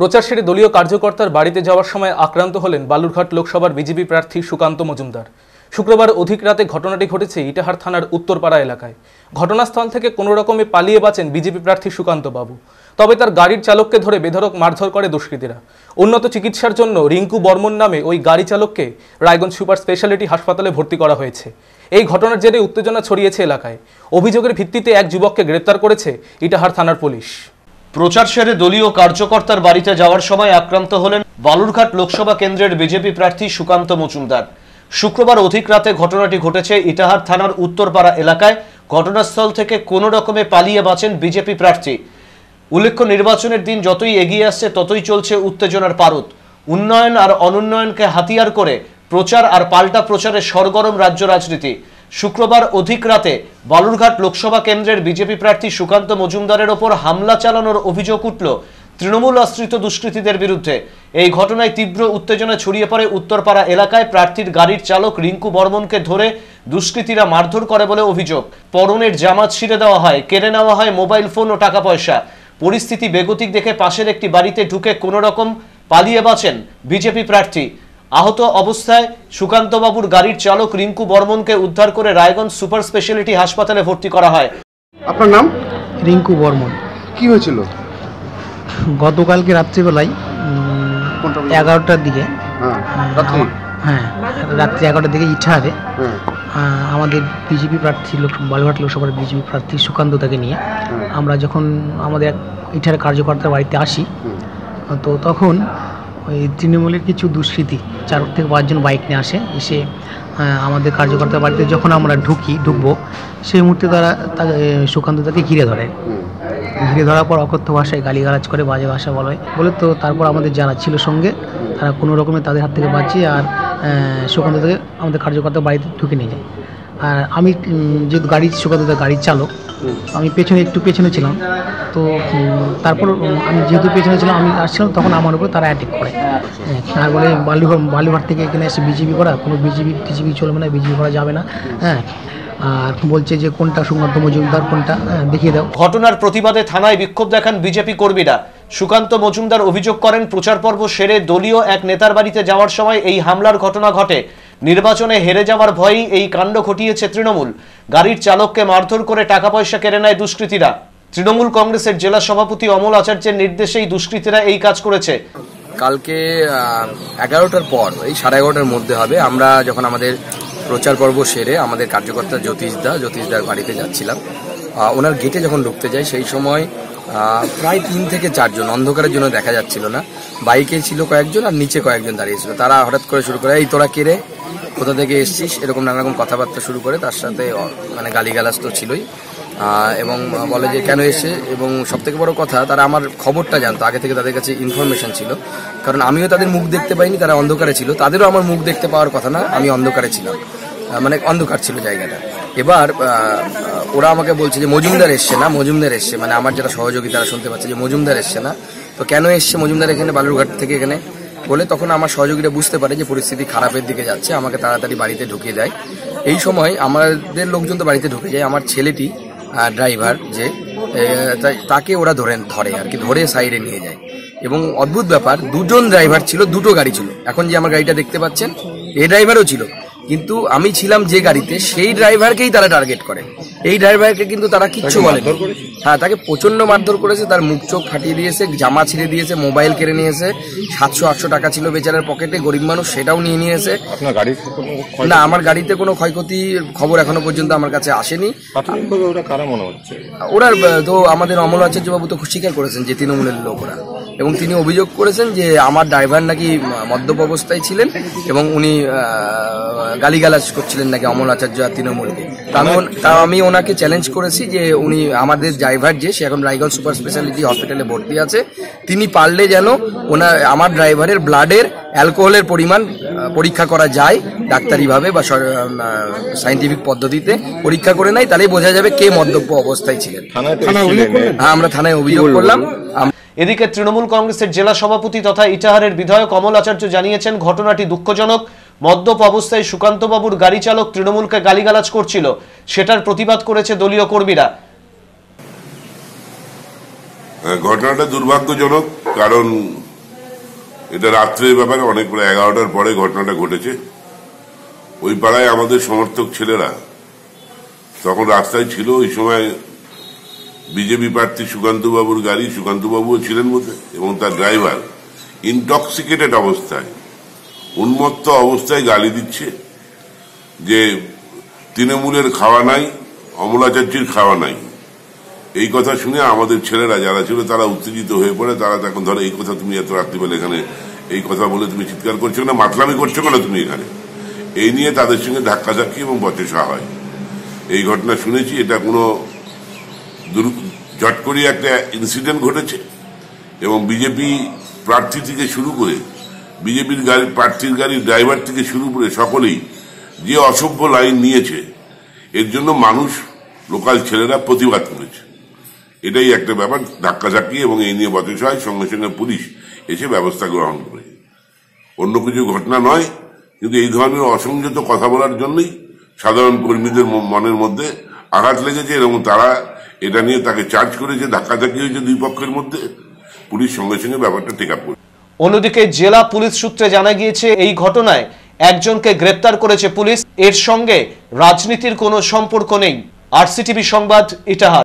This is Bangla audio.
প্রচার সেরে দলীয় কার্যকর্তার বাড়িতে যাওয়ার সময় আক্রান্ত হলেন বালুরঘাট লোকসভার বিজেপি প্রার্থী সুকান্ত মজুমদার। শুক্রবার অধিক রাতে ঘটনাটি ঘটেছে ইটাহার থানার উত্তরপাড়া এলাকায়। ঘটনাস্থল থেকে কোনো রকমে পালিয়ে বাঁচেন বিজেপি প্রার্থী সুকান্ত বাবু। তবে তার গাড়ির চালককে ধরে বেধড়ক মারধর করে দুষ্কৃতীরা। উন্নত চিকিৎসার জন্য রিঙ্কু বর্মন নামে ওই গাড়ি চালককে রায়গঞ্জ সুপার স্পেশালিটি হাসপাতালে ভর্তি করা হয়েছে। এই ঘটনার জেরে উত্তেজনা ছড়িয়েছে এলাকায়। অভিযোগের ভিত্তিতে এক যুবককে গ্রেপ্তার করেছে ইটাহার থানার পুলিশ। প্রচার সেরে দলীয় কার্যকর্তার বাড়িতে যাওয়ার সময় আক্রান্ত হলেন বালুরঘাট লোকসভা কেন্দ্রের বিজেপি প্রার্থী সুকান্ত মজুমদার। শুক্রবার অধিক রাতে ঘটনাটি ঘটেছে ইটাহার থানার উত্তরপাড়া এলাকায়। ঘটনাস্থল থেকে কোনো রকমে পালিয়ে বাঁচেন বিজেপি প্রার্থী। উল্লেখ্য, নির্বাচনের দিন যতই এগিয়ে আসছে ততই চলছে উত্তেজনার পারদ। উন্নয়ন আর অনুন্নয়নকে হাতিয়ার করে প্রচার আর পাল্টা প্রচারে সরগরম রাজ্য রাজনীতি। শুক্রবার অধিক রাতে বালুরঘাট লোকসভা কেন্দ্রের বিজেপি প্রার্থী সুকান্ত মজুমদারের ওপর হামলা চালানোর অভিযোগ উঠল তৃণমূল আশ্রিত দুষ্কৃতীদের বিরুদ্ধে। এই ঘটনায় তীব্র উত্তেজনা ছড়িয়ে পড়ে উত্তরপাড়া এলাকায়। প্রার্থীর গাড়ির চালক রিঙ্কু বর্মনকে ধরে দুষ্কৃতীরা মারধর করে বলে অভিযোগ। পরনের জামা ছিঁড়ে দেওয়া হয়, কেড়ে নেওয়া হয় মোবাইল ফোন ও টাকা পয়সা। পরিস্থিতি বেগতিক দেখে পাশের একটি বাড়িতে ঢুকে কোনো রকম পালিয়ে বাঁচেন বিজেপি প্রার্থী। আহত অবস্থায় সুকান্ত বাবুর গাড়ির চালক রিঙ্কু বর্মনকে উদ্ধার করে রায়গঞ্জ সুপার স্পেশালিটি হাসপাতালে ভর্তি করা হয়। আপনার নাম? রিঙ্কু বর্মন। কি হয়েছিল? গতকালকে রাত্রিবেলায় 11টার দিকে, হ্যাঁ রাত্রি 11টার দিকে ইটাহারে আমাদের বিজেপি প্রার্থী বালুরঘাট লোকসভার বিজেপি প্রার্থী সুকান্তদাকে নিয়ে আমরা যখন আমাদের ইটাহার কার্যকর্তার বাড়িতে আসি, তো তখন ওই তৃণমূলের কিছু দুষ্কৃতী 4 থেকে 5 জন বাইক নিয়ে এসে আমাদের কার্যকর্তার বাড়িতে যখন আমরা ঢুকবো সেই মুহূর্তে তারা সুকান্তদাকে ঘিরে ধরার পর অকথ্য ভাষায় গালিগালাজ করে, বাজে ভাষা বলে। তো তারপর আমাদের যারা ছিল সঙ্গে তারা কোনো রকমে তাদের হাত থেকে বাঁচিয়ে আর সুকান্তদাকে আমাদের কার্যকর্তার বাড়িতে ঢুকে নিয়ে যায়। আর আমি যেহেতু সুকান্তদার গাড়ির চালক, আমি একটু পেছনে ছিলাম। তো তারপর আমি যেহেতু পেছনে ছিলাম, আমি আসছিলাম, তখন আমার উপর তারা অ্যাটাক করে আর বলে বালুঘাট থেকে এখানে এসে বিজেপি করা, কোনো টিজিবি চলবে না, বিজেপি করা যাবে না। আর বলছে যে কোনটা সুকান্ত মজুমদার, কোনটা দেখিয়ে দাও। ঘটনার প্রতিবাদে থানায় বিক্ষোভ দেখান বিজেপি কর্মীরা। সুকান্ত মজুমদার অভিযোগ করেন, প্রচার পর্ব সেরে দলীয় এক নেতার বাড়িতে যাওয়ার সময় এই হামলার ঘটনা ঘটে। নির্বাচনে হেরে যাওয়ার ভয়েই এই কাণ্ড ঘটিয়েছে তৃণমূল। গাড়ির চালককে মারধর করে টাকা পয়সা কেড়ে নেয় দুষ্কৃতীরা। তৃণমূল কংগ্রেসের জেলা সভাপতি অমল আচার্যের নির্দেশেই দুষ্কৃতীরা এই কাজ করেছে। কালকে 11টার পর, এই 11:30টার মধ্যে হবে, আমরা যখন আমাদের প্রচার পর্ব সেরে আমাদের কার্যকর্তা জ্যোতিষদার বাড়িতে যাচ্ছিলাম, ওনার গেটে যখন ঢুকতে যাই সেই সময় প্রায় 3 থেকে 4 জন, অন্ধকারের জন্য দেখা যাচ্ছিল না, বাইকে ছিল কয়েকজন আর নিচে কয়েকজন দাঁড়িয়েছিল। তারা হঠাৎ করে শুরু করে, এই তোরা কে রে, কোথা থেকে এসছিস, এরকম নানা রকম কথাবার্তা শুরু করে। তার সাথে মানে গালিগালাজ তো ছিলই, এবং বলে যে কেন এসে, এবং সব থেকে বড় কথা তারা আমার খবরটা জানতো আগে থেকে, তাদের কাছে ইনফরমেশন ছিল, কারণ আমিও তাদের মুখ দেখতে পাইনি, তারা অন্ধকারে ছিল, তাদেরও আমার মুখ দেখতে পাওয়ার কথা না, আমি অন্ধকারে ছিলাম, মানে অন্ধকার ছিল জায়গাটা। এবার ওরা আমাকে বলছে যে মজুমদার এসছে, মানে আমার যারা সহযোগী তারা শুনতে পাচ্ছে যে মজুমদার এসছে না, তো কেন এসছে মজুমদার এখানে বালুরঘাট থেকে এখানে বলে। তখন আমার সহযোগীরা বুঝতে পারে যে পরিস্থিতি খারাপের দিকে যাচ্ছে, আমাকে তাড়াতাড়ি বাড়িতে ঢুকিয়ে দেয়। এই সময় আমাদের লোকজন তো বাড়িতে ঢুকে যায়, আমার ছেলেটি ড্রাইভার যে, তাকে ওরা ধরে আর কি, ধরে সাইডে নিয়ে যায়। এবং অদ্ভুত ব্যাপার, 2 জন ড্রাইভার ছিল, 2টো গাড়ি ছিল। এখন যে আমার গাড়িটা দেখতে পাচ্ছেন, এই ড্রাইভারও ছিল, কিন্তু আমি ছিলাম যে গাড়িতে, সেই ড্রাইভারকেই তারা টার্গেট করে। এই ড্রাইভারকে কিন্তু তারা কিচ্ছু বলে, হ্যাঁ তাকে প্রচন্ড মারধর করেছে, তার মুখ চোখ ফাটিয়ে দিয়েছে, জামা ছিঁড়ে দিয়েছে, মোবাইল কেড়ে নিয়েছে, 700-800 টাকা ছিল বেচারার পকেটে, গরিব মানুষ, সেটাও নিয়ে নিয়েছে। না, আমার গাড়িতে কোনো ক্ষয়ক্ষতির খবর এখনো পর্যন্ত আমার কাছে আসেনি। ওরা তো আমাদের অমল আচার্য বাবু তো স্বীকার করেছেন যে তৃণমূলের লোক ওরা, এবং তিনি অভিযোগ করেছেন যে আমার ড্রাইভার নাকি মদ্যপ অবস্থায় ছিলেন এবং উনি গালিগালাজ করছিলেন নাকি অমল আচার্য আর তৃণমূলকে। আমি ওনাকে চ্যালেঞ্জ করেছি যে উনি আমাদের ড্রাইভার যে, সে এখন রায়গঞ্জ সুপার স্পেশালিটি হসপিটালে ভর্তি আছে, তিনি পারলে যেন আমার ড্রাইভারের ব্লাডের অ্যালকোহলের পরিমাণ পরীক্ষা করা যায় ডাক্তারিভাবে বা সায়েন্টিফিক পদ্ধতিতে পরীক্ষা করে নেয়, তাহলেই বোঝা যাবে কে মদ্যপ অবস্থায় ছিলেন। হ্যাঁ, আমরা থানায় অভিযোগ করলাম। এদিকে তৃণমূল কংগ্রেসের জেলা সভাপতি তথা ইটাহারের বিধায়ক অমল আচার্য জানিয়েছেন, ঘটনাটি দুঃখজনক। মদ্যপ অবস্থায় সুকান্ত বাবুর গাড়ি চালক তৃণমূলকে গালিগালাজ করছিল, সেটার প্রতিবাদ করেছে দলীয় কর্মীরা। ঘটনাটা দুর্ভাগ্যজনক, কারণ এটা রাত্রের ব্যাপারে অনেক প্রায় 11টার পরে ঘটনাটা ঘটেছে। ওই পাড়ায় আমাদের সমর্থক ছেলেরা তখন রাস্তায় ছিল। ওই সময় বিজেপি প্রার্থী সুকান্ত বাবুর গাড়ি, সুকান্ত বাবুও ছিলেন বোধহয়, এবং তার ড্রাইভার ইনটক্সিকেটেড অবস্থায়, উন্মত্ত অবস্থায় গালি দিচ্ছে যে তৃণমূলের খাওয়া নাই, অমলাচার্যের খাওয়া নাই। এই কথা শুনে আমাদের ছেলেরা যারা ছিল তারা উত্তেজিত হয়ে পড়ে। তারা তখন ধরে, এই কথা তুমি এত রাত্রিবেলা এখানে এই কথা বলে তুমি চিৎকার করছো না, মাতলামি করছো কেন তুমি এখানে? এই নিয়ে তাদের সঙ্গে ধাক্কাধাক্কি এবং বচসা হয়। এই ঘটনা শুনেছি, এটা কোনো ঝট করে একটা ইনসিডেন্ট ঘটেছে এবং বিজেপি প্রার্থী থেকে শুরু করে বিজেপির গাড়ি, প্রার্থীর গাড়ির ড্রাইভার থেকে শুরু করে সকলেই যে অসভ্য লাইন নিয়েছে, এর জন্য মানুষ, লোকাল ছেলেরা প্রতিবাদ করেছে। এটাই একটা ব্যাপার, ধাক্কাধাক্কি এবং এই নিয়ে বচসা হয়। সঙ্গে সঙ্গে পুলিশ এসে ব্যবস্থা গ্রহণ করে। অন্য কিছু ঘটনা নয়, কিন্তু এই ধরনের অসংযত কথা বলার জন্যই সাধারণ কর্মীদের মনের মধ্যে আঘাত লেগেছে এবং তারা এটা নিয়ে তাকে চার্জ করেছে। ধাক্কাধাক্কি হয়েছে দুই পক্ষের মধ্যে, পুলিশ সঙ্গে সঙ্গে ব্যাপারটা টেক আপ করে। অন্যদিকে জেলা পুলিশ সূত্রে জানা গিয়েছে, এই ঘটনায় একজনকে গ্রেপ্তার করেছে পুলিশ। এর সঙ্গে রাজনীতির কোনো সম্পর্ক নেই। আরসিটিভি সংবাদ, ইটাহার।